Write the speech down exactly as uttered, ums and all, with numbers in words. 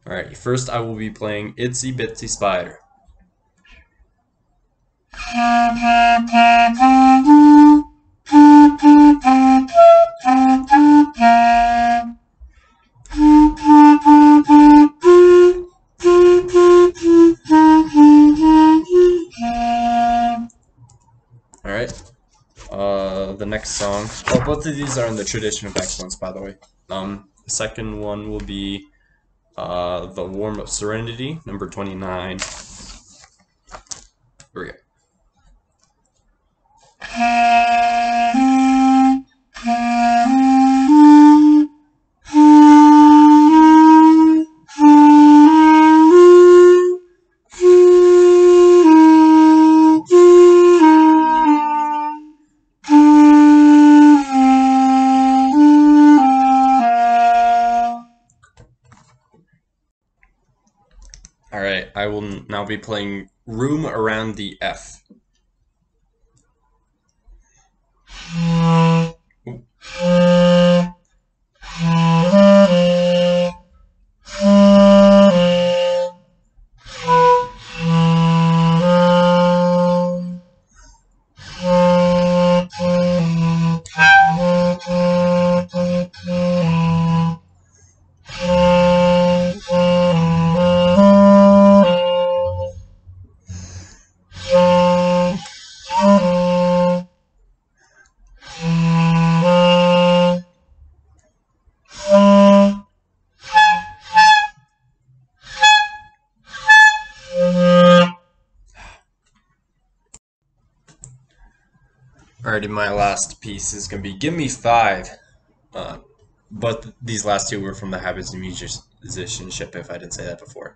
Alright, first I will be playing Itsy Bitsy Spider. Alright, uh, the next song, oh, both of these are in the tradition of excellence, by the way. Um, the second one will be uh, the Warm-Up Serenity, number twenty-nine. Here we go. Alright, I will now be playing Room Around the F. Ooh. Alrighty, my last piece is going to be Give Me Five. Uh, but th these last two were from the Habits of Musicianship, if I didn't say that before.